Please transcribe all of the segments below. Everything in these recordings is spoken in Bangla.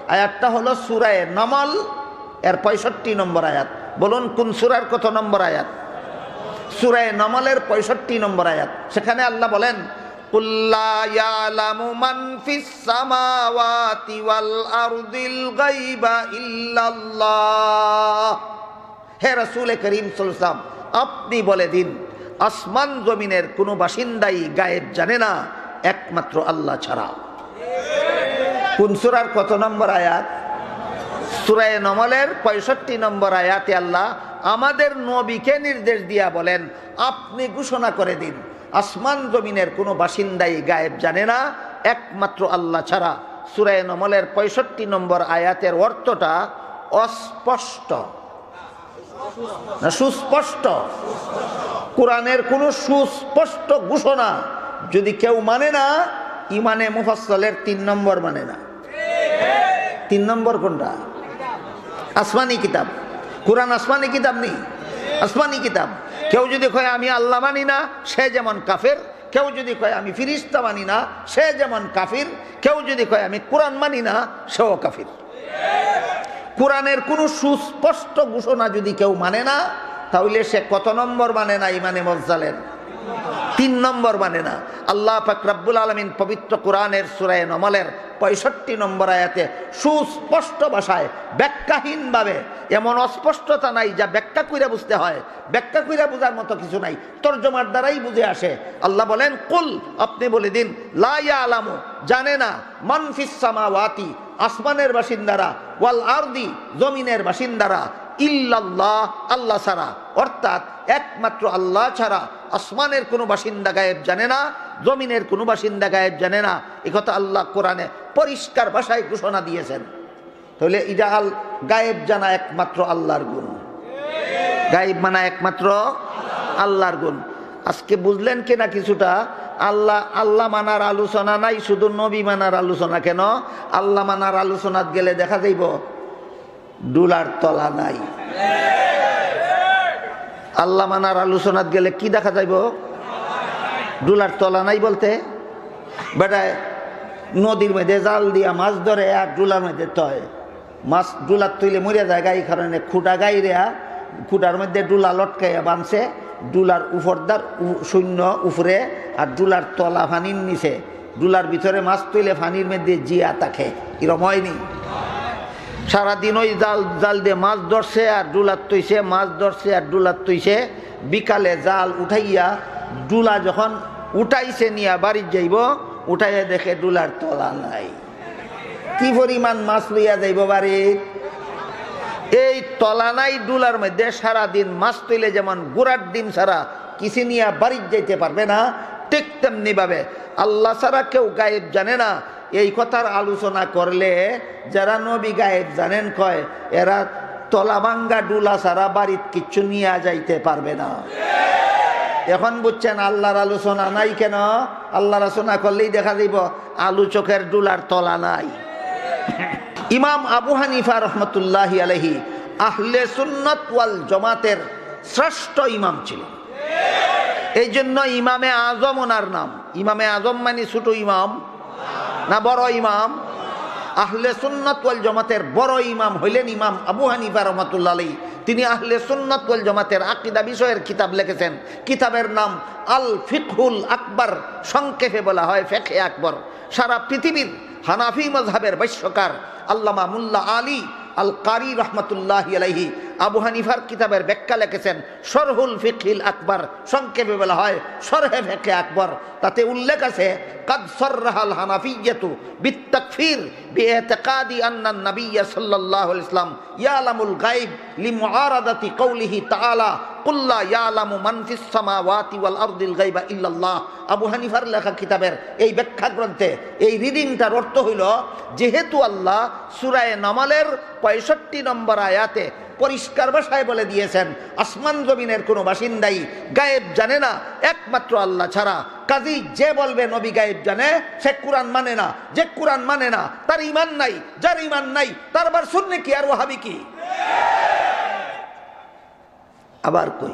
আয়াতটা হলো সূরা নামল এর 65 নম্বর আয়াত। বলুন কোন সূরার কত নম্বর আয়াত? সূরা নামলের 65 নম্বর আয়াত। সেখানে আল্লাহ বলেন, কুল লা ইয়ালামু মান ফিস সামাওয়াতি ওয়াল আরদিল গায়বা ইল্লাল্লাহ। হে রাসূল করিম সাল্লাল্লাহু আলাইহি ওয়াসাল্লাম, আপনি বলে দিন, আসমান জমিনের কোনো বাসিন্দাই গায়েব জানে না একমাত্র আল্লাহ ছাড়া। কোন সূরার কত নম্বর আয়াত? সূরা নামলের 65 নম্বর আয়াতে আল্লাহ আমাদের নবীকে নির্দেশ দিয়া বলেন, আপনি ঘোষণা করে দিন, আসমান জমিনের কোনো বাসিন্দাই গায়েব জানে না একমাত্র আল্লাহ ছাড়া। সূরা নামলের 65 নম্বর আয়াতের অর্থটা অস্পষ্ট না সুস্পষ্ট? কোরআনের কোন সুস্পষ্ট ঘোষণা যদি কেউ মানে না, ইমানে মুফাসসালের 3 নম্বর মানে না। 3 নম্বর কোনটা? আসমানি কিতাব। কোরআন আসমানি কিতাব নেই, আসমানি কিতাব। কেউ যদি কয় আমি আল্লাহ মানি না, সে যেমন কাফের। কেউ যদি কয় আমি ফিরিস্তা মানি না, সে যেমন কাফির। কেউ যদি কয় আমি কোরআন মানি না, সেও কাফির। কোরআনের কোনো সুস্পষ্ট ঘোষণা যদি কেউ মানে না, তাহলে সে কত নম্বর মানে না ইমানে মুফাসসালের? 3 নম্বর মানে না। আল্লাহ পাক রব্বুল আলামিন পবিত্র কোরআনের সূরা নামলের 65 নম্বর আয়াতে সুস্পষ্ট ভাষায় ব্যাখ্যাহীনভাবে, এমন অস্পষ্টতা নাই যা ব্যাখ্যা কইরা বুঝতে হয়, ব্যাখ্যা কইরা বোঝার মতো কিছু নাই, তরজমার দ্বারাই বুঝে আসে। আল্লাহ বলেন, কুল, আপনি বলে দিন, লা ইয়ালামু, জানে না, মান ফিস সামাওয়াতি, আসমানের বাসিন্দারা, ওয়াল আরদি, জমিনের বাসিন্দারা, ইল্লাল্লাহ, আল্লাহ ছাড়া। অর্থাৎ একমাত্র আল্লাহ ছাড়া আসমানের কোনো বাসিন্দা গায়েব জানে না, জমিনের কোনো বাসিন্দা গায়েব জানে না। এই কথা আল্লাহ কোরআনে পরিষ্কার ভাষায় ঘোষণা দিয়েছেন। তাহলে ইজাল গায়েব জানা একমাত্র আল্লাহর গুণ, গায়েব মানা একমাত্র আল্লাহর গুণ। আজকে বুঝলেন কিনা কিছুটা? আল্লাহ মানার আলোচনা নাই, শুধু নবী মানার আলোচনা। কেন? আল্লাহ মানার আলোচনাত গেলে দেখা যাইব ডুলার তলা নাই। আল্লাহ মানার আলোচনাত গেলে কি দেখা যাইব? ডুলার তলা নাই। বলতে বেটায় নদীর মধ্যে জাল দিয়া মাছ ধরে, আর ডুলার মধ্যে তয় মাছ, ডুলার তৈলে মরে যায়, এই কারণে খুঁটা গাইরা খুঁটার মধ্যে ডুলা লটকাইয়া বানছে, ডুলার উপরদার শূন্য উপরে আর ডুলার তলা ফানির নিচে। ডুলার ভিতরে মাছ তৈলে ফানির মধ্যে জিয়া থাকে, এরকম হয়নি? সারাদিন ওই জাল দিয়ে মাছ ধরছে আর ডুলার তৈছে, মাছ ধরছে আর ডুলার তৈছে। বিকালে জাল উঠাইয়া ডুলা যখন উঠাইছে নিয়া বাড়ি যাইব, উঠাইয়া দেখে ডুলার তলা নাই। কি পরিমাণ মাছ লইয়া যাইব বাড়ি? এই তলা নাই ডুলার মধ্যে সারাদিন মাছ তৈলে যেমন গোড়ার ডিম ছাড়া কিছু নিয়ে বাড়ি যাইতে পারবে না, ঠিক তেমনি ভাবে আল্লাহ ছাড়া কেউ গায়েব জানে না। এই কথার আলোচনা করলে যারা নবী গায়েব জানেন কয়, এরা তলা ভাঙ্গা ডুলা ছাড়া বাড়ির কিচ্ছু নিয়ে যাইতে পারবে না। এখন বুঝছেন আল্লাহর আলোচনা নাই কেন? আল্লাহর আলোচনা করলেই দেখা দিব আলোচকের ডুলার তলা নাই। ইমাম আবু হানিফা রহমতুল্লাহি আলাইহি আহলে সুন্নাত ওয়াল জামাতের শ্রেষ্ঠ ইমাম ছিলেন। এই জন্য ইমামে আজম ওনার নাম। ইমামে আজম মানে ছোট ইমাম না বড় ইমাম? আহলে সুন্নাত ওয়াল জামাতের বড় ইমাম হইলেন ইমাম আবু হানিফা রহমাতুল্লাহ আলাইহি। তিনি আহলে সুন্নাত ওয়াল জামাতের আকীদা বিষয়ের কিতাব লিখেছেন। কিতাবের নাম আল ফিকহুল আকবর, সংক্ষেপে বলা হয় ফিকহে আকবর। সারা পৃথিবীর হানাফি মাযহাবের ভাষ্যকার আল্লামা মুল্লা আলী আল কারি রহমতুল্লাহি আলাইহি আবু হানিফার কিতাবের ব্যাখ্যা লিখেছেন শরহুল ফিকহিল আকবর, সংক্ষেপে বলা হয় শরহে ফিকহে আকবর। তাতে উল্লেখ আছে, কাদ সররাহাল হানাফিয়্যাতু বিত্তাকফির বিইতিকাদি আন্না নবিয়্য সাল্লাল্লাহু আলাইহি ওয়াসাল্লাম ইয়ালামুল গায়ব লিমুআরাদাতি কওলিহি তাআলা কুল লা ইয়ালামু মান ফিস সামাওয়াতি ওয়াল আরদিল গায়বা ইল্লাল্লাহ। আবু হানিফার লেখা কিতাবের এই ব্যাখ্যা গ্রন্থে এই রিডিংটার অর্থ হইল, যেহেতু আল্লাহ সূরা নামলের 65 নম্বর আয়াতে পরিষ্কার ভাষায় বলে দিয়েছেন আসমান জমিনের কোনো বাসিন্দাই গায়েব জানে না একমাত্র আল্লাহ ছাড়া, কাজী যে বলবে নবী গায়েব জানে সে কুরআন মানে না। যে কুরআন মানে না তার ঈমান নাই, যার ঈমান নাই তার আবার সুন্নি কি আর ওয়াহাবি কি? আবার কই,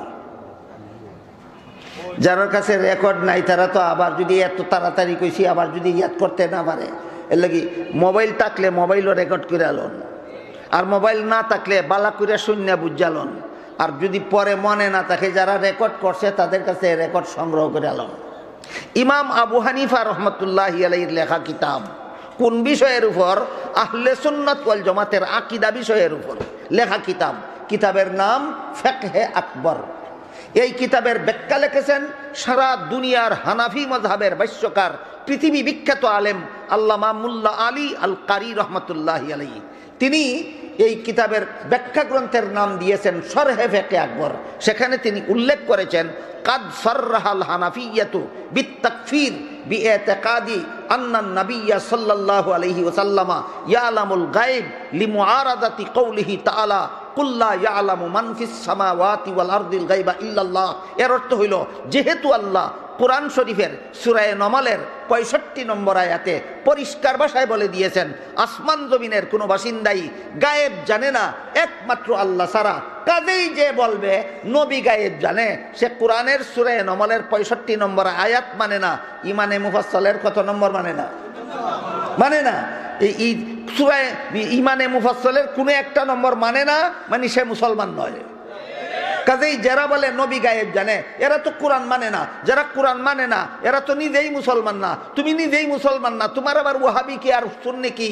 যার কাছে রেকর্ড নাই তারা তো আবার যদি এত তাড়াতাড়ি কইছি আবার যদি ইয়াদ করতে না পারে, এর লাগি মোবাইল থাকলে মোবাইলও রেকর্ড করে আলন, আর মোবাইল না থাকলে বালা করে শূন্য বুঝালন, আর যদি পরে মনে না থাকে যারা রেকর্ড করছে তাদের কাছে রেকর্ড সংগ্রহ করে আলন। ইমাম আবু হানিফা রহমতুল্লাহি আলাইহির লেখা কিতাব কোন বিষয়ের উপর? আহলে সুন্নাত ওয়াল জামাতের আকীদা বিষয়ের উপর লেখা কিতাব। কিতাবের নাম ফিকহে আকবর। এই কিতাবের ব্যাখ্যা লিখেছেন সারা দুনিয়ার হানাফি মাযহাবের ভাষ্যকার পৃথিবী বিখ্যাত আলেম আল্লামা মুল্লা আলী আল কারি রহমতুল্লাহি আলাইহি। তিনি এই কিতাবের ব্যাখ্যা গ্রন্থের নাম দিয়েছেন শরহে ফিকহে আকবর। সেখানে তিনি উল্লেখ করেছেন কাদ সাররাহাল হানাফিয়্যাতু বিত্তাকফির বিইতিকাদি আন্না নাবিয়্যা সাল্লাল্লাহু আলাইহি ওয়াসাল্লাম ইয়ালামুল গায়ব লিমুআরাদাতি কওলিহি তাআলা কুল লা ইয়ালামু মান ফিস সামাওয়াতি ওয়াল আরদিল গায়বা ইল্লাল্লাহ। এর অর্থ হইল যেহেতু আল্লাহ কুরআন শরীফের সূরা নমলের ৬৫ নম্বর আয়াতে পরিষ্কার ভাষায় বলে দিয়েছেন আসমান জমিনের কোনো বাসিন্দাই গায়েব জানে না একমাত্র আল্লাহ ছাড়া, কাজেই যে বলবে নবী গায়েব জানে সে কুরআনের সূরা নমলের ৬৫ নম্বর আয়াত মানে না, ইমানে মুফাসসালের কত নম্বর মানে না? মানে না। এই সূরা ইমানে মুফাসসালের কোনো একটা নম্বর মানে না, মানে সে মুসলমান নয়। কাজেই যারা বলে নবী গায়েব জানে এরা তো কোরআন মানে না, যারা কোরআন মানে না এরা তো নিজেই মুসলমান না। তুমি নিজেই মুসলমান না, তোমার আবার ওয়াহাবি কি আর সুন্নি কি?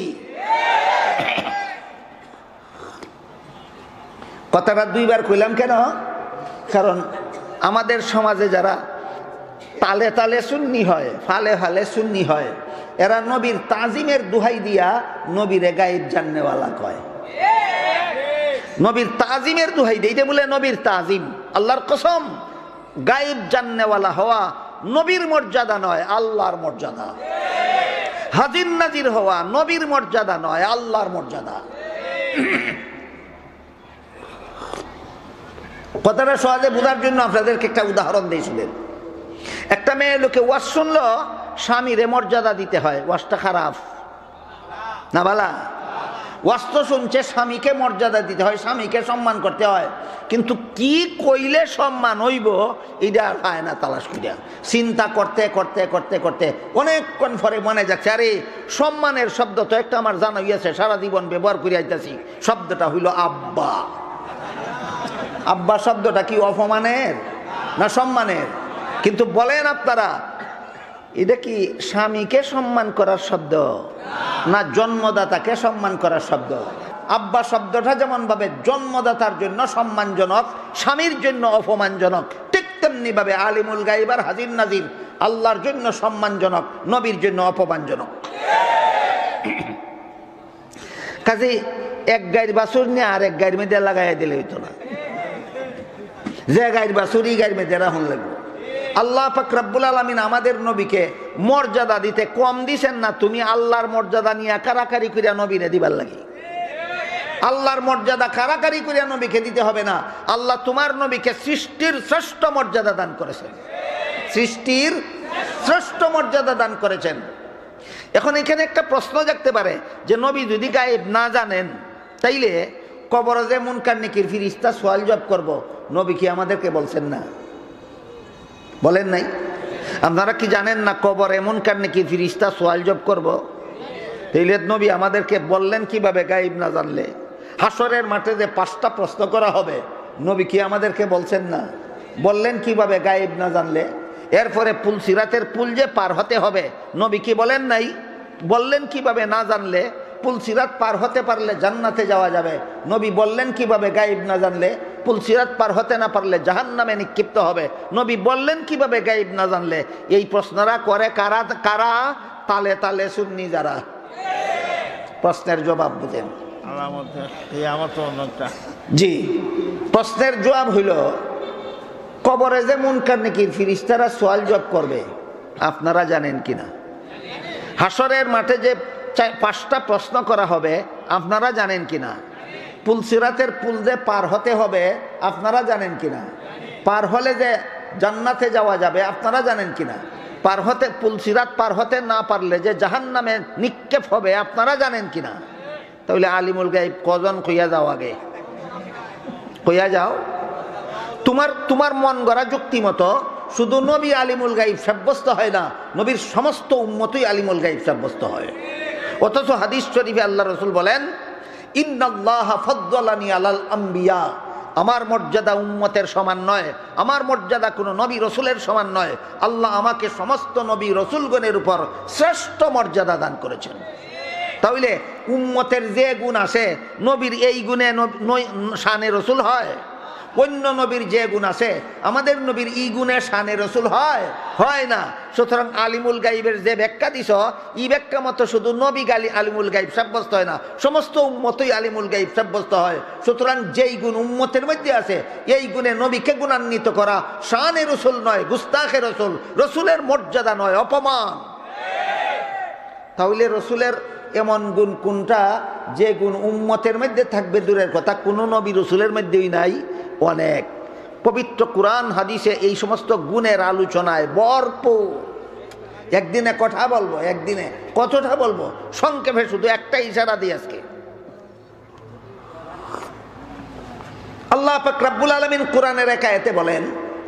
কথাটা দুইবার কইলাম কেন? কারণ আমাদের সমাজে যারা তালে তালে সুন্নি হয়, ফালে ফালে সুন্নি হয়, এরা নবীর তাজিমের দুহাই দিয়া নবীরে গায়েব জাননেওয়ালা কয়। নবীর তাজিমের দুহাই দেয়, এটা বলে নবীর তাজিম। আল্লাহর কসম, গায়েব জাননেওয়ালা হওয়া নবীর মর্যাদা নয়, আল্লাহর মর্যাদা। হাজির নাজির হওয়া নবীর মর্যাদা নয়, আল্লাহর মর্যাদা। কথাটা সহজে বোঝার জন্য আপনাদেরকে একটা উদাহরণ দিয়েছিলেন। একটা মেয়ে লোকে ওয়াজ শুনলো, স্বামীরে মর্যাদা দিতে হয়, ওয়াজটা খারাপ না বালা? ওয়াজ তো শুনছে, স্বামীকে মর্যাদা দিতে হয়, স্বামীকে সম্মান করতে হয়, কিন্তু কি কইলে সম্মান হইব এটা আর পায় না তালাশ করিয়া। চিন্তা করতে করতে করতে করতে অনেকক্ষণ পরে মনে যাচ্ছে আরে সম্মানের শব্দ তো একটা আমার জানা হইয়াছে, সারা জীবন ব্যবহার করে আইতাছি, শব্দটা হইল আব্বা। আব্বা শব্দটা কি অপমানের না সম্মানের? কিন্তু বলেন আপনারা, এটা কি স্বামীকে সম্মান করার শব্দ না জন্মদাতাকে সম্মান করার শব্দ? আব্বা শব্দটা যেমন ভাবে জন্মদাতার জন্য সম্মানজনক, স্বামীর জন্য অপমানজনক, ঠিক তেমনি ভাবে আলিমুল গায়ব আর হাজির নাজির আল্লাহর জন্য সম্মানজনক, নবীর জন্য অপমানজনক। কাজে এক গাইর বাছুর নিয়ে আর এক গাইর মেয়েদের লাগাইয়া দিলে হইতো না, যে গাইর বাছুর এই গাইর মেয়েদের রাখুন লাগবে। আল্লাহ পাক রব্বুল আলামিন আমাদের নবীকে মর্যাদা দিতে কম দিছেন না, তুমি আল্লাহর মর্যাদা নিয়ে কারাকারি করিয়া নবীরে দিবার লাগি। আল্লাহর মর্যাদা কারাকারি করিয়া নবীকে দিতে হবে না, আল্লাহ তোমার নবীকে সৃষ্টির শ্রেষ্ঠ মর্যাদা দান করেছেন, সৃষ্টির শ্রেষ্ঠ মর্যাদা দান করেছেন। এখন এখানে একটা প্রশ্ন জাগতে পারে যে নবী যদি গায়েব না জানেন তাইলে কবরে যে মুনকার নেকির ফেরেশতা সওয়াল জবাব করব, নবী কি আমাদেরকে বলছেন না? বলেন নাই? আপনারা কি জানেন না কবরে মুনকার নেকির ফেরেশতা সওয়াল জবাব করব? তাইলে নবী আমাদেরকে বললেন কিভাবে গায়েব না জানলে? হাসরের মাঠে যে 5টা প্রশ্ন করা হবে, নবী কি আমাদেরকে বলছেন না? বললেন কিভাবে গায়েব না জানলে? এরপরে পুল সিরাতের পুল যে পার হতে হবে, নবী কি বলেন নাই? বললেন কিভাবে না জানলে? পুল সিরাত পার হতে পারলে জান্নাতে যাওয়া যাবে, নবী বললেন কিভাবে গায়েব না জানলে? পুল সিরাত পার হতে না পারলে জাহান্নামে নিক্ষিপ্ত হবে, নবী বললেন কিভাবে গায়েব না জানলে? এই প্রশ্নরা করে কারা? কারা? তালে তালে সুন্নি যারা। প্রশ্নের জবাব বুঝেন? জি, প্রশ্নের জবাব হইল কবরে যে মুনকার নেকির ফেরেশতারা সওয়াল জবাব করবে, আপনারা জানেন কিনা? হাসরের মাঠে যে 5টা প্রশ্ন করা হবে, আপনারা জানেন কিনা? পুল সিরাতের পুল যে পার হতে হবে, আপনারা জানেন কিনা? পার হলে যে জান্নাতে যাওয়া যাবে, আপনারা জানেন কিনা? পার হতে পুল সিরাত পার হতে না পারলে যে জাহান্নামে নিক্ষেপ হবে, আপনারা জানেন কিনা? তাহলে আলিমুল গায়ব কজন কইয়া যাও, আগে কইয়া যাও। তোমার মন গড়া যুক্তি মতো শুধু নবী আলিমুল গায়ব সাব্যস্ত হয় না, নবীর সমস্ত উম্মতই আলিমুল গায়ব সাব্যস্ত হয়। অথচ হাদিস শরীফে আল্লাহ রসুল বলেন, ইন্নাল্লাহা ফাদ্দালানি আলাল আম্বিয়া, আমার মর্যাদা উম্মতের সমান নয়, আমার মর্যাদা কোনো নবী রসুলের সমান নয়। আল্লাহ আমাকে সমস্ত নবী রসুলগণের উপর শ্রেষ্ঠ মর্যাদা দান করেছেন। তাহলে উম্মতের যে গুণ আছে, নবীর এই গুণে শানে রসুল হয়? অন্য নবীর যে গুণ আছে, আমাদের নবীর এই গুণে শানে রসুল হয়? হয় না। সুতরাং আলিমুল গাইবের যে ব্যাখ্যা দিছ, এই ব্যাখ্যা মতো শুধু নবী আলিমুল গাইব সাব্যস্ত হয় না, সমস্ত উম্মতই আলিমুল গাইব সাব্যস্ত হয়। সুতরাং যেই গুণ উম্মতের মধ্যে আছে, এই গুণে নবীকে গুণান্বিত করা শানে রসুল নয়, গুস্তাখে রসুল, রসুলের মর্যাদা নয়, অপমান। তাহলে রসুলের এমন গুণ কোনটা যে গুণ উম্মতের মধ্যে থাকবে দূরের কথা, কোনো নবী রসুলের মধ্যেই নাই? অনেক। পবিত্র কুরআন হাদিসে এই সমস্ত গুণের আলোচনায় ভরপুর। একদিনে কথা বলবো, একদিনে কতটা বলবো, সংক্ষেপে শুধু একটা ইশারা দিই আজকে। আল্লাহ পাক রব্বুল আলামিন কুরআনের এক আয়াতে বলেন,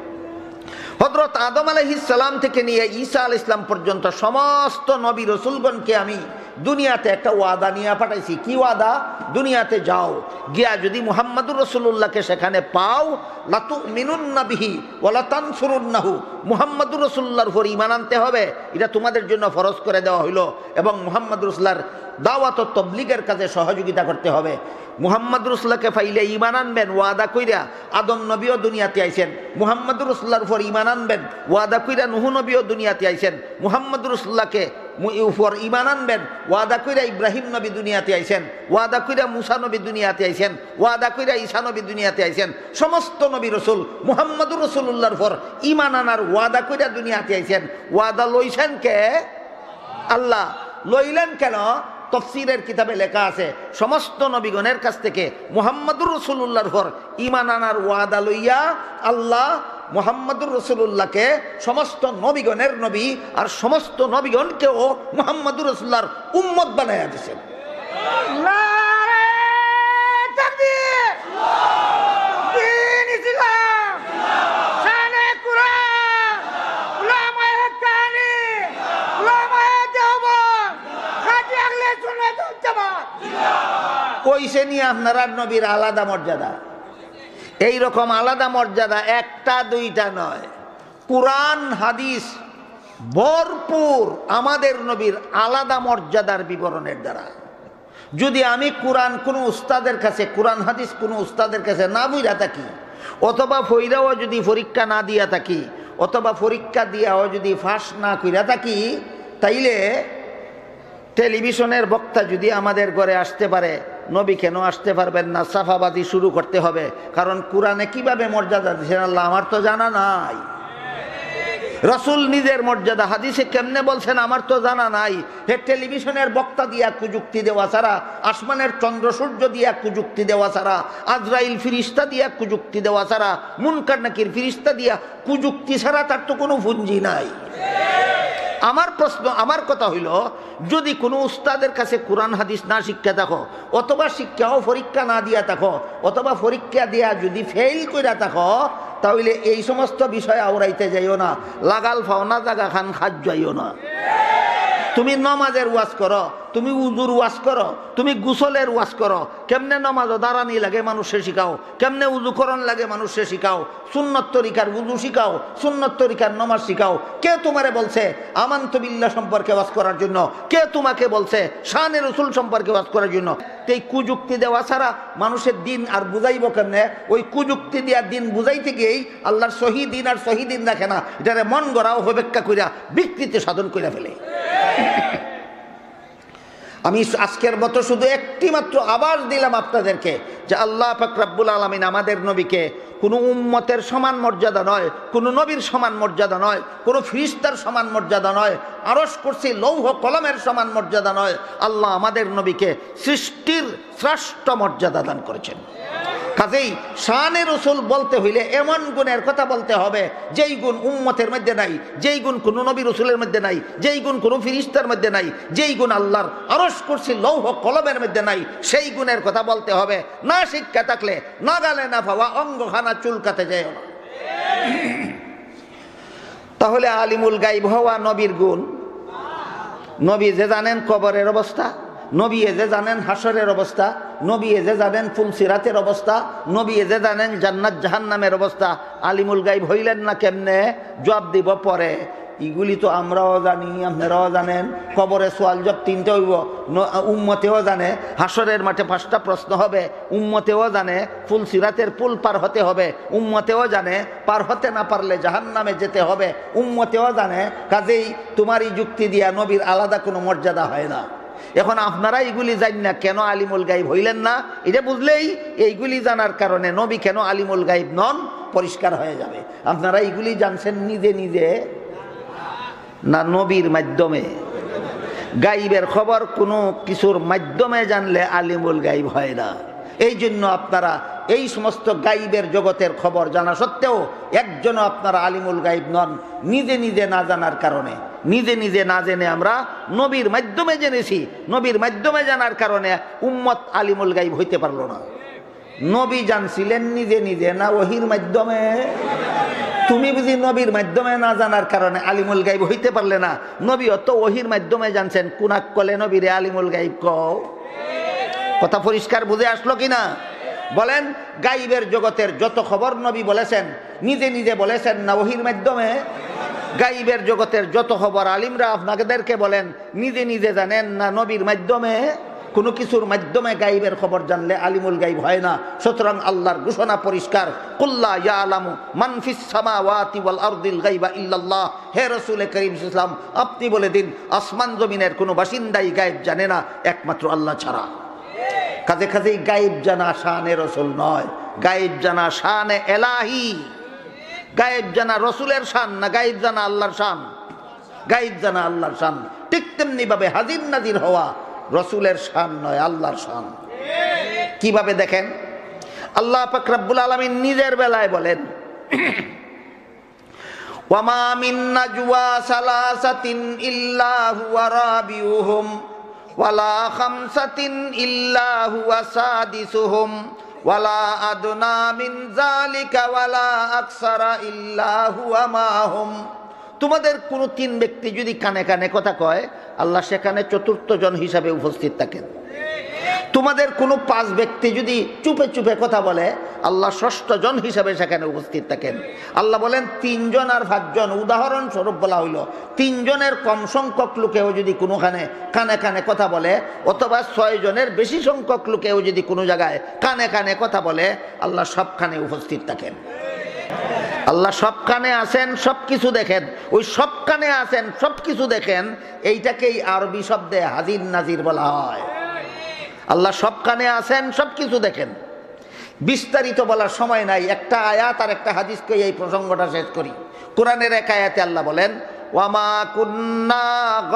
হযরত আদম আলাইহিস সালাম থেকে নিয়ে ঈসা আলাইহিস সালাম পর্যন্ত সমস্ত নবী রাসূলগণকে আমি দুনিয়াতে একটা ওয়াদা নিয়ে পাঠাইছি। কি ওয়াদা? দুনিয়াতে যাও, গিয়া যদি মুহাম্মদুর রাসূলুল্লাহকে সেখানে পাও, লাতুমিনুন্না বিহি ওয়া লাতানসুরুন্নাহু, মুহাম্মদুর রাসূলুল্লাহর উপর ঈমান আনতে হবে, এটা তোমাদের জন্য ফরজ করে দেওয়া হইলো, এবং মুহাম্মদুর রাসূলুল্লাহর দাওয়াত ও তাবলীগের কাজে সহযোগিতা করতে হবে। মুহাম্মদুর রাসূলুল্লাহকে পাইলে ঈমান আনবেন ওয়াদা কইরা, আদম নবীও দুনিয়াতে আইছেন, মুহাম্মদুর রাসূলুল্লাহর উপর ঈমান আনবেন ওয়াদা কইরা, নূহ নবীও দুনিয়াতে আইছেন, মুহাম্মদুর রাসূলুল্লাহকে উপর ঈমান আনবেন ওয়াদা কইরা, ইব্রাহিম নবী দুনিয়াতে আইছেন ওয়াদা কইরা, মুসা নবী দুনিয়াতে আইছেন ওয়াদা কইরা, ঈসা নবী দুনিয়াতে আইছেন। সমস্ত নবী রসুল মুহাম্মদুর রাসূলুল্লাহর উপর ঈমান আনার ওয়াদা কইরা দুনিয়াতে আইছেন। ওয়াদা লইছেন কে? আল্লাহ। লইলেন কেন? তাফসীরের কিতাবে লেখা আছে, সমস্ত নবীগণের কাছ থেকে মুহাম্মদুর রাসূলুল্লাহর উপর ঈমান আনার ওয়াদা লইয়া আল্লাহ মুহাম্মদুর রাসূলুল্লাহকে সমস্ত নবীগণের নবী আর সমস্ত নবীগণকেও মুহাম্মদুর রাসূলুল্লাহর উম্মত বানায়া দিয়েছেন। নারে তাকবীর! দ্বীন ইসলাম, শানে কুরআন, উলামায়ে হক্কানি, উলামায়ে দেওবন্দ, খাঁটি আহলে সুন্নাত ওয়াল জামাত, কইছে নি আপনারা নবীর আলাদা মর্যাদা। এই রকম আলাদা মর্যাদা একটা দুইটা নয়, কুরআন হাদিস ভরপুর আমাদের নবীর আলাদা মর্যাদার বিবরণের দ্বারা। যদি আমি কোরআন কোনো উস্তাদের কাছে, কোরআন হাদিস কোনো উস্তাদের কাছে না বুঝা থাকি, অথবা ফইরাও যদি পরীক্ষা না দিয়া থাকি, অথবা পরীক্ষা দিয়াও যদি ফাঁস না কইরা থাকি, তাইলে টেলিভিশনের বক্তা যদি আমাদের ঘরে আসতে পারে, নবী কেন আসতে পারবেন না? সাফাবাদী শুরু করতে হবে। কারণ কোরআনে কিভাবে মর্যাদা দিয়েছেন আল্লাহ আমার তো জানা নাই। রসুল নিজের মর্যাদা হাদিসে কেমনে বলছেন আমার তো জানা নাই। হে টেলিভিশনের বক্তা দিয়া কুযুক্তি দেওয়া ছাড়া, আসমানের চন্দ্র সূর্য দিয়া কুযুক্তি দেওয়া ছাড়া, আজরাইল ফিরিস্তা দিয়া কুযুক্তি দেওয়া ছাড়া, মুনকার নাকির ফিরিস্তা দিয়া কুযুক্তি ছাড়া তার তো কোনো পুঁজি নাই। আমার প্রশ্ন, আমার কথা হইল, যদি কোনো উস্তাদের কাছে কোরআন হাদিস না শিক্ষা থাকো, অথবা শিক্ষাও পরীক্ষা না দিয়া থাকো, অথবা পরীক্ষা দিয়া যদি ফেল কইরা থাকো, তাহলে এই সমস্ত বিষয় আওড়াইতে যাইও না। লাগাল ফাওনা জাগা খান খাজ যাইও না। তুমি নমাজের ওয়াজ করো, তুমি উজুর ওয়াজ করো, তুমি গুসলের ওয়াজ করো, কেমনে নমাজ দাঁড়ানি লাগে মানুষে শিখাও, কেমনে উজুকরণ লাগে মানুষে শিখাও, সুন্নত তরিকার উজু শিখাও, সুন্নত তরিকার নমাজ শিখাও। কে তোমারে বলছে আমানতু বিল্লাহ সম্পর্কে ওয়াজ করার জন্য? কে তোমাকে বলছে শানে রাসূল সম্পর্কে ওয়াজ করার জন্য? এই কুযুক্তি দেওয়া ছাড়া মানুষের দিন আর বুঝাইব কেমনে? ওই কুযুক্তি দিয়া দিন বুঝাইতে গিয়েই আল্লাহর সহিদিন আর সহিদিন রাখে না, এটারে মন গড়াও অপেক্ষা কইরা বিকৃতি সাধন কইরা ফেলে। আমি আজকের মতো শুধু একটি মাত্র আবার দিলাম আপনাদেরকে যে আল্লাহ পাক রব্বুল আলামিন আমাদের নবীকে কোনো উম্মতের সমান মর্যাদা নয়, কোনো নবীর সমান মর্যাদা নয়, কোনো ফিরিস্তার সমান মর্যাদা নয়, আরশ কুরসি লৌহ কলমের সমান মর্যাদা নয়। আল্লাহ আমাদের নবীকে সৃষ্টির শ্রেষ্ঠ মর্যাদা দান করেছেন। কাজেই শানে রাসূল বলতে হইলে এমন গুণের কথা বলতে হবে যেই গুণ উম্মতের মধ্যে নাই, যেই গুণ কোনো নবী রাসূলের মধ্যে নাই, যেই গুণ কোনো ফিরিস্তার মধ্যে নাই, যেই গুণ আল্লাহর আরশ কুরসি লৌহ কলমের মধ্যে নাই, সেই গুণের কথা বলতে হবে। না শিক্ষা থাকলে না গালে না পাওয়া অঙ্গখানা চুলকাতে যায় না। তাহলে আলিমুল গায়ব হওয়া নবীর গুণ। নবী যে জানেন কবরের অবস্থা, নবী যে জানেন হাসরের অবস্থা, নবী যে জানেন ফুলসিরাতের অবস্থা, নবী যে জানেন জান্নাত জাহান্নামের অবস্থা, আলিমুল গাইব হইলেন না কেমনে? জবাব দিব পরে। এগুলি তো আমরাও জানি, আপনারাও জানেন। কবরে সোয়াল জব 3টে হইব, উম্মতেও জানে। হাসরের মাঠে 5টা প্রশ্ন হবে, উম্মতেও জানে। ফুলসিরাতের পুল পার হতে হবে, উম্মতেও জানে। পার হতে না পারলে জাহান্নামে যেতে হবে, উম্মতেও জানে। কাজেই তোমারই যুক্তি দিয়া নবীর আলাদা কোনো মর্যাদা হয় না। এখন আপনারা এইগুলি জানেন না, কেন আলিমুল গাইব হইলেন না? এটা বুঝলেই এইগুলি জানার কারণে নবী কেন আলিমুল গাইব নন পরিষ্কার হয়ে যাবে। আপনারা এইগুলি জানছেন নিজে নিজে না নবীর মাধ্যমে? গাইবের খবর কোনো কিছুর মাধ্যমে জানলে আলিমুল গাইব হয় না। এই জন্য আপনারা এই সমস্ত গাইবের জগতের খবর জানা সত্ত্বেও একজনও আপনারা আলিমুল গাইব নন, নিজে নিজে না জানার কারণে। নিজে নিজে না জেনে আমরা নবীর মাধ্যমে জেনেছি, নবীর মাধ্যমে জানার কারণে উম্মত আলিমুল গাইব হইতে পারলো না। নবী জানছিলেন নিজে নিজে না ওহির মাধ্যমে? তুমি বুঝি নবীর মাধ্যমে না জানার কারণে আলিমুল গাইব হইতে পারলে না? নবী অত ওহির মাধ্যমে জানছেন, কুনাক কলে নবীরে আলিমুল গাইব কও। কথা পরিষ্কার বুঝে আসলো কিনা বলেন? গাইবের জগতের যত খবর নবী বলেছেন নিজে নিজে বলেছেন না ওহির মাধ্যমে? গাইবের জগতের যত খবর আলিমরা আপনাদেরকে বলেন নিজে নিজে জানেন না নবীর মাধ্যমে? কোনো কিছুর মাধ্যমে গাইবের খবর জানলে আলিমুল গাইব হয় না। সুতরাং আল্লাহর ঘোষণা পরিষ্কার, কুল্লা ইয়ালামু মান ফিস সামাওয়াতি ওয়াল আরদিল গায়বা ইল্লাল্লাহ। হে রাসূল করিম সাল্লাল্লাহু আলাইহি ওয়াসাল্লাম, আপনি বলে দিন আসমান জমিনের কোনো বাসিন্দাই গায়েব জানে না একমাত্র আল্লাহ ছাড়া। কাজে কাজেই গায়েব জানা শানে রাসূল নয়, গায়েব জানা শানে এলাহি। গায়েব জানা রাসূলের শান না, গায়েব জানা আল্লাহর শান। গায়েব জানা আল্লাহর শান। ঠিক তেমনি ভাবে হাজির নাজির হওয়া রাসূলের শান নয়, আল্লাহর শান। কিভাবে দেখেন? আল্লাহ পাক রব্বুল আলামিন নিজের বেলায় বলেন, ওয়ামা মিন নাজওয়া সালাসাতিন ইল্লা হুয়া রাবিউহুম ওয়ালা খামসাতিন ইল্লা হুয়া সাদিসুহুম ওয়ালা আদনা মিন যালিকা ওয়ালা আকসারা ইল্লা হুয়া মাহুম। তোমাদের কোনো 3 ব্যক্তি যদি কানে কানে কথা কয়, আল্লাহ সেখানে 4র্থ জন হিসাবে উপস্থিত থাকেন। তোমাদের কোনো 5 ব্যক্তি যদি চুপে চুপে কথা বলে, আল্লাহ 6ষ্ঠ জন হিসাবে সেখানে উপস্থিত থাকেন। আল্লাহ বলেন 3 জন আর 5 জন, উদাহরণস্বরূপ বলা হইল 3 জনের কম সংখ্যক লোকেও যদি কোনোখানে কানে কানে কথা বলে, অথবা 6 জনের বেশি সংখ্যক লোকেও যদি কোনো জায়গায় কানে কানে কথা বলে, আল্লাহ সবখানে উপস্থিত থাকেন। আল্লাহ সবখানে আছেন, সবকিছু দেখেন। ওই সবখানে আছেন, সবকিছু দেখেন, এইটাকেই আরবি শব্দে হাজির নাজির বলা হয়। আল্লাহ সবখানে আছেন, সবকিছু দেখেন। বিস্তারিত বলার সময় নাই, একটা আয়াত আর একটা হাদিসকে এই প্রসঙ্গটা শেষ করি। কোরআনের এক আয়াতে আল্লাহ বলেন, ওয়ামা কুন্না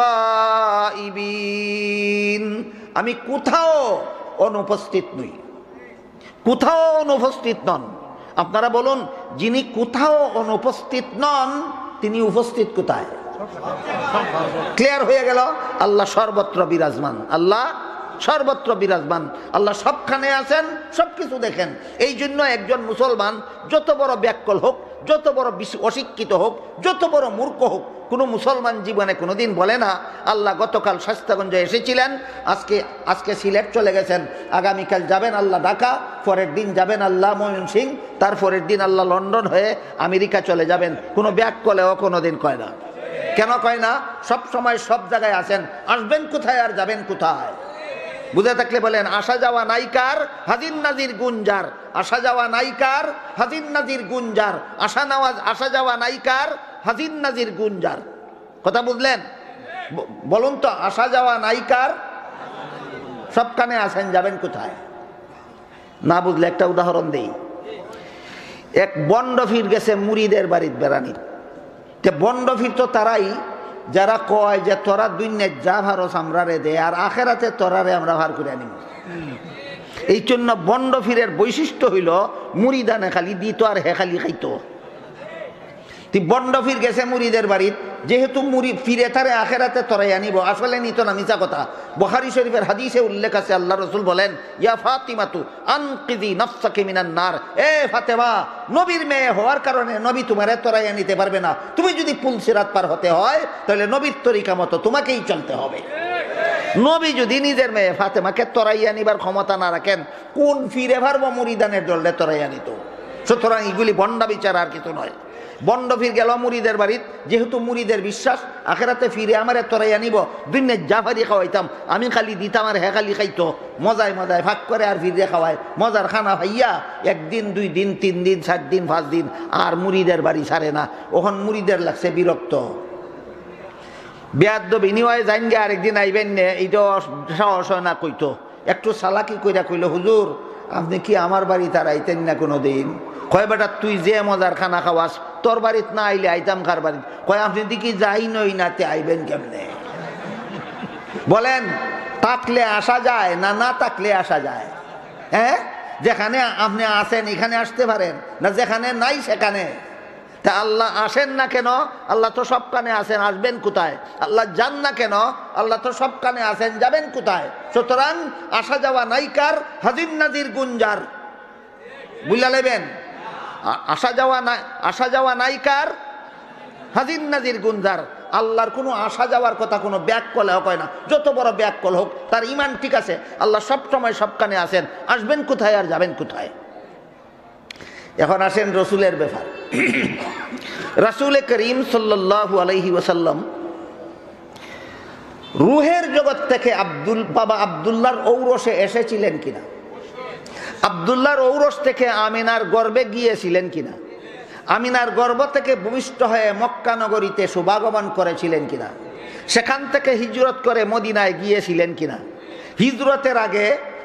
গাইবিন, আমি কোথাও অনুপস্থিত নই। কোথাও অনুপস্থিত নন। আপনারা বলুন, যিনি কোথাও অনুপস্থিত নন তিনি উপস্থিত কোথায়? ক্লিয়ার হয়ে গেল? আল্লাহ সর্বত্র বিরাজমান। আল্লাহ সর্বত্র বিরাজমান। আল্লাহ সবখানে আছেন, সবকিছু দেখেন। এই জন্য একজন মুসলমান যত বড় ব্যাককল হোক, যত বড় অশিক্ষিত হোক, যত বড় মূর্খ হোক, কোনো মুসলমান জীবনে কোনোদিন বলে না আল্লাহ গতকাল শাস্তাগঞ্জে এসেছিলেন, আজকে সিলেট চলে গেছেন, আগামীকাল যাবেন আল্লাহ ঢাকা, পরের দিন যাবেন আল্লাহ ময়মনসিংহ, তারপরের দিন আল্লাহ লন্ডন হয়ে আমেরিকা চলে যাবেন। কোনো ব্যাককলেও কোনোদিন কয় না। কেন কয় না? সব সময় সব জায়গায় আছেন। আসবেন কোথায় আর যাবেন কোথায়? বুঝে থাকলে বলেন, আসা যাওয়া নাইকার হাজির নাজির গুঞ্জার। আসা যাওয়া নাইকার হাজির নাজির গুঞ্জার। আসা যাওয়া নাইকার হাজির নাজির গুঞ্জার। কথা বুঝলেন? বলুন তো, আসা যাওয়া নাইকার, সবখানে আছেন, যাবেন কোথায়? না বুঝলে একটা উদাহরণ দেই। এক বন্ডফির গেছে মুরিদের বাড়ির বেড়ানি। বন্ডফির তো তারাই যারা কয় যে তোরা দুনিয়ায় যা ভারস আমরা রে দে, আর আখেরাতে তোরারে আমরা ভার করে আনিব। এই জন্য বন্ডফিরের বৈশিষ্ট্য হইল মুরিদানে খালি দিত আর হে খালি খাইতো। বন্ডফির গেছে মুরিদের বাড়িত, যেহেতু মুড়ি ফিরে তারে আখেরাতে তরাই আনিব, আসলে নিত না, মিছা কথা। বুখারী শরীফের হাদিসে উল্লেখ আছে, আল্লাহ রাসূল বলেন, ইয়া ফাতিমাতু আনকিযি নাফসাকি মিনান নার। এ ফাতেমা, নবীর মেয়ে হওয়ার কারণে নবী তোমারে তরাই আনিতে পারবে না। তুমি যদি পুলসিরাত পার হতে হয় তাহলে নবীর তরিকা মতো তোমাকেই চলতে হবে। নবী যদি নিজের মেয়ে ফাতেমাকে তরাইয়া নিবার ক্ষমতা না রাখেন, কোন ফিরে পারবো মুরিদানের দলে তরাইয়া নিত? সুতরাং এগুলি বন্ডা বিচার, আর কিছু নয়। বন্ড ফির গেল মুরিদের বাড়িত, যেহেতু মুরিদের বিশ্বাস আখেরাতে ফিরে আমারে তরাইয়া নিব, দিনের জাফারি খাওয়াইতাম, আমি খালি দিতাম আর হে খালি খাইতো, মজায় মজায় ভাগ করে আর ফিরে খাওয়ায়, মজার খানা ভাইয়া 1 দিন 2 দিন 3 দিন 4 দিন 5 দিন আর মুরিদের বাড়ি ছাড়ে না। ওখন মুরিদের লাগছে বিরক্ত। বেয়াদ্দ বিনিময়ে যাইন গে আরেকদিন আইবেন নে, এইটা সাহস না কইতো, একটু চালাকি কইরা কইল, হুজুর আপনি কি আমার বাড়ি তার আইতেন না কোনো দিন? কয় বেটা তুই যে মজার খানা খাওয়াস, তোর বাড়িত না আইলে আইতাম কার বাড়িত? কয় আপনি দেখি যাই নই নাতে আইবেন কেমনে? বলেন থাকলে আসা যায় না, না থাকলে আসা যায়? হ্যাঁ, যেখানে আপনি আসেন এখানে আসতে পারেন না, যেখানে নাই সেখানে। তা আল্লাহ আসেন না কেন? আল্লাহ তো সব কানে আসেন, আসবেন কোথায়? আল্লাহ যান না কেন? আল্লাহ তো সব কানে আসেন, যাবেন কোথায়? সুতরাং আসা যাওয়া নাইকার, হাজির নাজির গুঞ্জার, বুঝলা নেবেন? আসা যাওয়া নাইকার, হাজির নাজির গুঞ্জার। আল্লাহর কোনো আসা যাওয়ার কথা কোনো ব্যাককল হয় না, যত বড় ব্যাককল হোক, তার ইমান ঠিক আছে। আল্লাহ সব সময় সব কানে আসেন, আসবেন কোথায় আর যাবেন কোথায়? এখন আসেন রসুলের ব্যাপার। রাসূল করিম সাল্লাল্লাহু আলাইহি ওয়াসাল্লাম রুহের জগৎ থেকে বাবা আব্দুল্লাহর ঔরসে এসেছিলেন কিনা? আব্দুল্লাহর ঔরস থেকে আমিনার গর্ভে গিয়েছিলেন কিনা? আমিনার গর্ভ থেকে ভূমিষ্ঠ হয়ে মক্কা নগরীতে শুভাগমন করেছিলেন কিনা? সেখান থেকে হিজরত করে মদিনায় গিয়েছিলেন কিনা? হিজরতের আগে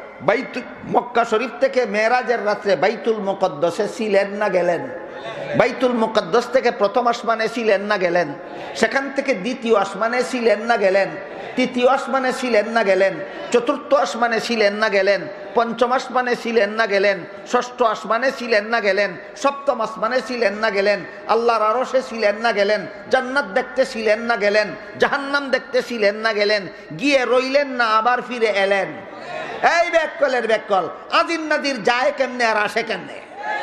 মক্কা শরীফ থেকে মেরাজের রাত্রে বাইতুল মুকদ্দাসে ছিলেন না গেলেন? বাইতুল মুকদ্দাস থেকে প্রথম আসমানে ছিলেন না গেলেন? সেখান থেকে দ্বিতীয় আসমানে ছিলেন না গেলেন? তৃতীয় আসমানে ছিলেন না গেলেন? চতুর্থ আসমানে ছিলেন না গেলেন? পঞ্চম আসমানে ছিলেন না গেলেন? ষষ্ঠ আসমানে ছিলেন না গেলেন? সপ্তম আসমানে ছিলেন না গেলেন? আল্লাহর আরশে ছিলেন না গেলেন? জান্নাত দেখতে ছিলেন না গেলেন? জাহান্নাম দেখতে ছিলেন না গেলেন? গিয়ে রইলেন না আবার ফিরে এলেন? এই ব্যাককলের ব্যাককল। আজির নাজির যায় কেমনে আর আসে কেমনে?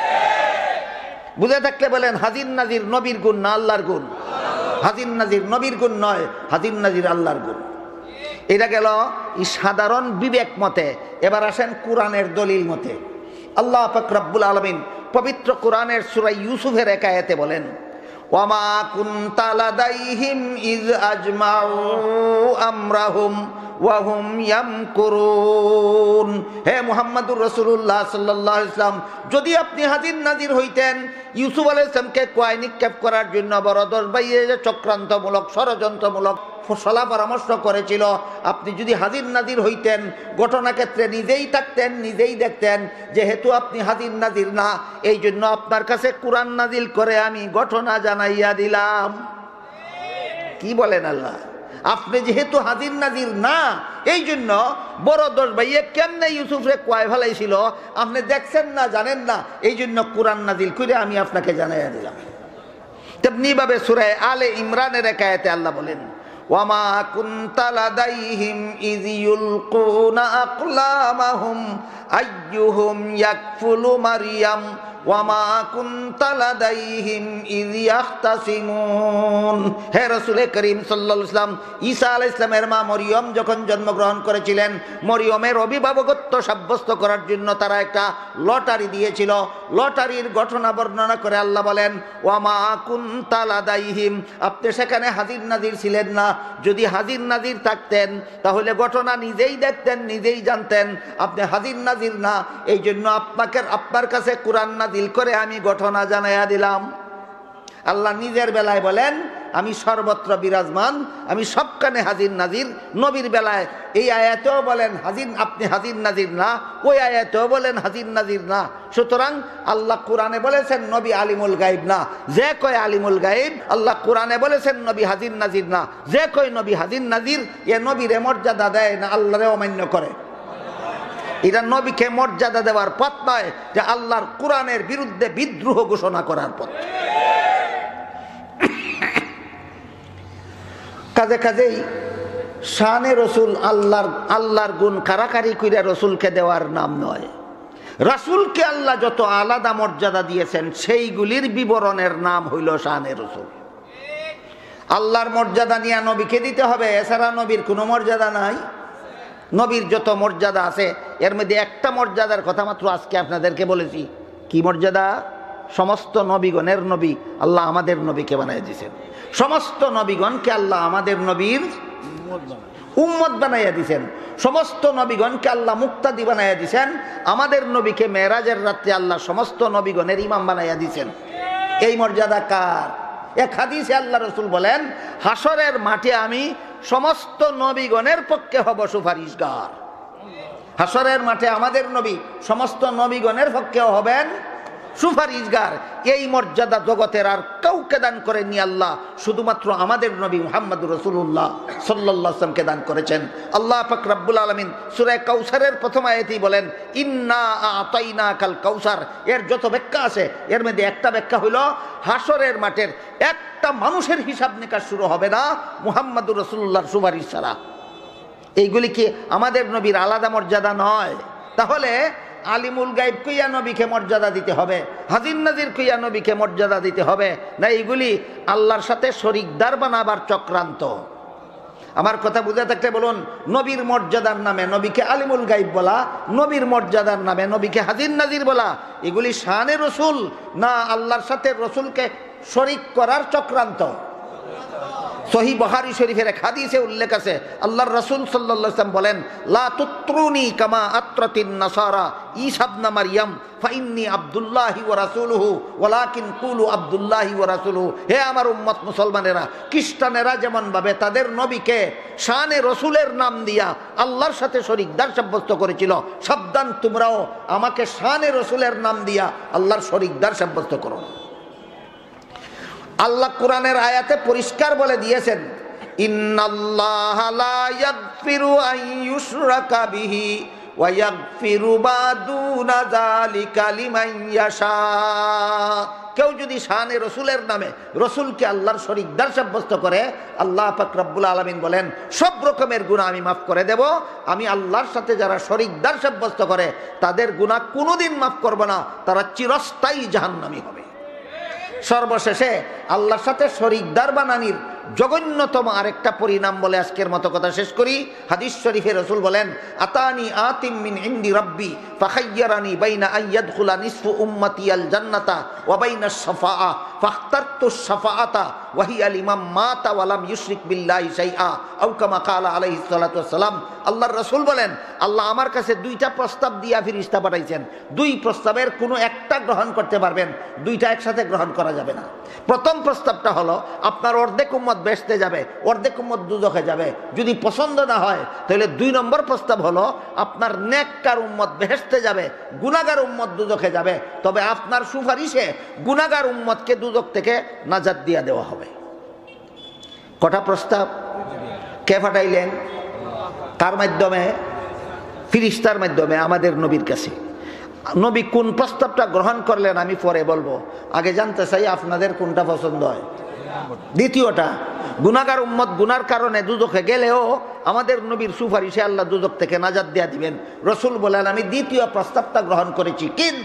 বুঝে থাকলে বলেন, হাজির নাজির নবীর গুণ না আল্লাহর গুণ? হাজির নাজির নবীর গুণ নয়, হাজির নাজির আল্লাহর গুণ। এটা গেল সাধারণ বিবেক মতে। এবার আসেন কোরআনের দলিল মতে। আল্লাহ পাক রব্বুল আলামিন পবিত্র কোরআনের সূরা ইউসুফের এক আয়াতে বলেন, ওয়ামা কুনতা লাদাইহিম ইয আজমাউ আমরাহুম ওয়া হুম ইয়ামকুরুন। হে মুহাম্মদুর রাসূলুল্লাহ সাল্লাল্লাহু আলাইহি ওয়াসাল্লাম, যদি আপনি হাজির নাজির হইতেন ইউসুফ আলাইহিস সালামকে কয় নিক্ষেপ করার জন্য বড় 10 ভাইয়ে যে চক্রান্তমূলক ষড়যন্ত্রমূলক ফসলা পরামর্শ করেছিল, আপনি যদি হাজির নাজির হইতেন, ঘটনাক্ষেত্রে নিজেই থাকতেন, নিজেই দেখতেন। যেহেতু আপনি হাজির নাজির না, এই জন্য আপনার কাছে কোরআন নাজিল করে আমি ঘটনা জানাইয়া দিলাম। কি বলেন আল্লাহ? আপনি যেহেতু হাজির নাজির না, এই জন্য বড় 10 ভাইয়ে কেমনে ইউসুফরে কয় ফেলাইছিল আপনি দেখছেন না, জানেন না, এই জন্য কোরআন নাজিল করে আমি আপনাকে জানাইয়া দিলাম। তেমনি ভাবে সূরা আলে ইমরানের এক আয়াতে আল্লাহ বলেন, ওয়ামা কুনতা লাদাইহিম ইয ইউলকুনা আকলামাহুম আইয়ুহুম ইয়াকফুলু মারইয়াম ওয়ামা কুনতা লাদাইহিম ইয ইয়াখতাসিমুন। হে রাসূল করিম সাল্লাল্লাহু আলাইহি ওয়াসাল্লাম, ঈসা আলাইহিস সালামের মা মরিয়ম যখন জন্মগ্রহণ করেছিলেন, মরিয়মের অভিভাবকত্ব সাব্যস্ত করার জন্য তারা একটা লটারি দিয়েছিল। লটারির ঘটনা বর্ণনা করে আল্লাহ বলেন, ওয়ামা কুনতা লাদাইহিম, আপনি সেখানে হাজির নাজির ছিলেন না। যদি হাজির নাজির থাকতেন তাহলে ঘটনা নিজেই দেখতেন, নিজেই জানতেন। আপনি হাজির নাজির না, এই জন্য আপনার কাছে কোরআন নাজিল করে আমি ঘটনা জানাইয়া দিলাম। আল্লাহ নিজের বেলায় বলেন, আমি সর্বত্র বিরাজমান, আমি সবখানে হাজির নাজির। নবীর বেলায় এই আয়াতেও বলেন আপনি হাজির নাজির না, ওই আয়াতেও বলেন হাজির নাজির না। সুতরাং আল্লাহ কোরআনে বলেছেন নবী আলিমুল গাইব না। যে কয় আলিমুল গাইব, আল্লাহ কোরআনে বলেছেন নবী হাজির নাজির না। যে কয় নবী হাজির নাজির, এ নবীরে মর্যাদা দেয় না, আল্লাহরে অমান্য করে। এটা নবীকে মর্যাদা দেওয়ার পথ নয়, যে আল্লাহর কোরআনের বিরুদ্ধে বিদ্রোহ ঘোষণা করার পথ। কাজেই শানে রসুল আল্লাহর গুণ কারাকারি কইরা রসুলকে দেওয়ার নাম নয়। রাসূলকে আল্লাহ যত আলাদা মর্যাদা দিয়েছেন সেইগুলির বিবরণের নাম হইল শানে রসুল। আল্লাহর মর্যাদা নিয়ে নবীকে দিতে হবে, এছাড়া নবীর কোনো মর্যাদা নাই। নবীর যত মর্যাদা আছে এর মধ্যে একটা মর্যাদার কথা মাত্র আজকে আপনাদেরকে বলেছি। কি মর্যাদা? সমস্ত নবীগণের নবী আল্লাহ আমাদের নবীকে বানাইয়া দিয়েছেন। সমস্ত নবীগণকে আল্লাহ আমাদের নবীর উম্মত বানাইয়া দিয়েছেন। সমস্ত নবীগণকে আল্লাহ মুক্তাদি বানাইয়া দিয়েছেন। আমাদের নবীকে মেরাজের রাত্রে আল্লাহ সমস্ত নবীগণের ইমাম বানাইয়া দিয়েছেন। এই মর্যাদা কার? এক হাদিসে আল্লাহ রসুল বলেন, হাসরের মাঠে আমি সমস্ত নবীগণের পক্ষে হব সুপারিশগার। হাসরের মাঠে আমাদের নবী সমস্ত নবীগণের পক্ষে হবেন সুপারিশগার। এই মর্যাদা জগতের আর কাউকে দান করেননি আল্লাহ, শুধুমাত্র আমাদের নবী মুহাম্মদুর রাসূলুল্লাহ সাল্লাল্লাহু আলাইহি ওয়াসাল্লামকে দান করেছেন। আল্লাহ পাক রব্বুল আলামিন সূরা কাউসারের প্রথম আয়াতেই বলেন, ইন্না আতাইনাকাল কাউসার। এর যত ব্যাখ্যা আছে এর মধ্যে একটা ব্যাখ্যা হলো, হাসরের মাঠের একটা মানুষের হিসাব নিকাশ শুরু হবে না মুহাম্মদুর রাসূলুল্লাহর সুপারিশ ছাড়া। এইগুলি কি আমাদের নবীর আলাদা মর্যাদা নয়? তাহলে আলিমুল গাইব কইয়া নবীকে মর্যাদা দিতে হবে, হাজির নাজির কইয়া নবীকে মর্যাদা দিতে হবে না? এইগুলি আল্লাহর সাথে শরিকদার বানাবার চক্রান্ত। আমার কথা বুঝে থাকতে বলুন, নবীর মর্যাদার নামে নবীকে আলিমুল গাইব বলা, নবীর মর্যাদার নামে নবীকে হাজির নাজির বলা, এগুলি শানে রসুল না আল্লাহর সাথে রসুলকে শরিক করার চক্রান্ত? সহিহ বুখারী শরীফের এক হাদিসে উল্লেখ আছে, আল্লাহর রাসূল সাল্লাল্লাহু আলাইহি ওয়াসাল্লাম বলেন, লা তুত্রুনি কামা আত্রাতিন নাসারা ঈসা ইবনে মারইয়াম ফাইন্নী আব্দুল্লাহি ওয়া রাসূলুহু ওয়ালাকিন কুলু আব্দুল্লাহি ওয়া রাসূলুহু। হে আমার উম্মত মুসলমানেরা, খ্রিস্টানেরা যেমন ভাবে তাদের নবীকে শানে রসুলের নাম দিয়া আল্লাহর সাথে শরিকদার সাব্যস্ত করেছিল, সাবধান তোমরাও আমাকে শানে রসুলের নাম দিয়া আল্লাহর শরিকদার সাব্যস্ত করো। আল্লাহ কোরআনের আয়াতে পরিষ্কার বলে দিয়েছেন, ইন্নাল্লাহা লা ইয়াগফিরু আন ইউশরাকা বিহি ওয়া ইয়াগফিরু মা দুনা যালিকা লিমান ইয়াশা। কেউ যদি শানে রসুলের নামে রসুলকে আল্লাহর শরিকদার সাব্যস্ত করে, আল্লাহ পাক রব্বুল আলামিন বলেন সব রকমের গুনাহ আমি মাফ করে দেব। আমি আল্লাহর সাথে যারা শরিকদার সাব্যস্ত করে তাদের গুনাহ কোনোদিন মাফ করব না, তারা চিরস্থায়ী জাহান্নামী হবে। সর্বশেষে আল্লাহর সাথে শরিকদার বানানির জঘন্যতম আরেকটা পরিণাম বলে আজকের মতো কথা শেষ করি। হাদিস শরীফে রাসূল বলেন, আতানি আতিম মিন ইনদি রাব্বি ফাখায়্যারানি বাইনা আন ইয়াদখুলা নিসফু উম্মতি আল জান্নাতা ওয়া বাইনা আশ-শাফাআ ফাখতারতু আশ-শাফাআতা ওয়া হিয়া লিমান মাতা ওয়া লাম ইউশরিক বিল্লাহি শাইআ আও কামা ক্বালা আলাইহিস সালাতু ওয়াস সালাম। আল্লাহর রাসূল বলেন, আল্লাহ আমার কাছে দুইটা প্রস্তাব দিয়া ফেরেশতা পাঠাইছেন, দুই প্রস্তাবের কোনো একটা গ্রহণ করতে পারবেন, দুইটা একসাথে গ্রহণ করা যাবে না। প্রথম প্রস্তাবটা হলো, আপনার অর্ধেক উম্মত বেহেশতে যাবে, অর্ধেক উম্মত দুজখে যাবে। যদি পছন্দ না হয় তাহলে 2 নম্বর প্রস্তাব হলো, আপনার নেককার উম্মত বেহেশতে যাবে, গুনাহগার উম্মত দুজখে যাবে, তবে আপনার সুপারিশে গুনাহগার উম্মতকে দুজখ থেকে নাজাত দিয়া দেওয়া হবে। কটা প্রস্তাব? কে পাঠাইলেন? কার মাধ্যমে? ফেরেশতার মাধ্যমে আমাদের নবীর কাছে। নবী কোন প্রস্তাবটা গ্রহণ করলেন আমি পরে বলবো, আগে জানতে চাই আপনাদের কোনটা পছন্দ হয়। দ্বিতীয়টা, গুনাহগার উম্মত গুনার কারণে দুজখে গেলেও আমাদের নবীর সুপারিশে আল্লাহ দুজখ থেকে নাজাত দেয়া দিবেন। রসুল বলেন, আমি দ্বিতীয় প্রস্তাবটা গ্রহণ করেছি,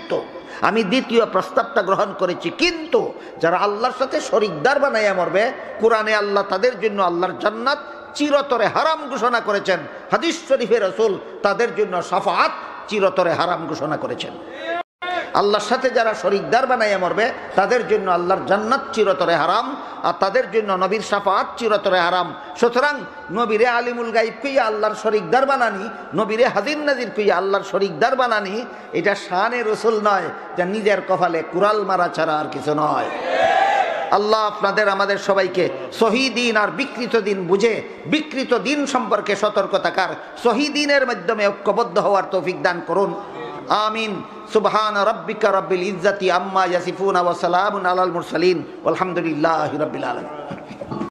কিন্তু যারা আল্লাহর সাথে শরিকদার বানাইয়া মরবে, কোরআনে আল্লাহ তাদের জন্য আল্লাহর জান্নাত চিরতরে হারাম ঘোষণা করেছেন। হাদিস শরীফে রাসূল তাদের জন্য শাফাআত চিরতরে হারাম ঘোষণা করেছেন। আল্লাহর সাথে যারা শরিকদার বানাইয়া মরবে তাদের জন্য আল্লাহর জান্নাত চিরতরে হারাম, আর তাদের জন্য নবীর শাফাআত চিরতরে হারাম। সুতরাং নবীরে আলিমুল গাইব কইয়া আল্লাহর শরিকদার বানানি, নবীরে হাজির নাজির কইয়া আল্লাহর শরিকদার বানানি, এটা শানে রসুল নয়, যা নিজের কপালে কুড়াল মারা ছাড়া আর কিছু নয়। আল্লাহ আপনাদের আমাদের সবাইকে সহি দিন আর বিকৃত দিন বুঝে বিকৃত দিন সম্পর্কে সতর্ক থাকার, সহি দিনের মাধ্যমে ঐক্যবদ্ধ হওয়ার তৌফিক দান করুন। আমিন। সুবহান রাব্বিকা রাব্বিল ইজ্জাতি আম্মা ইয়াসিফুন ওয়া সালামুন আলাল মুরসালিন ওয়ালহামদুলিল্লাহি রাব্বিল আলামিন।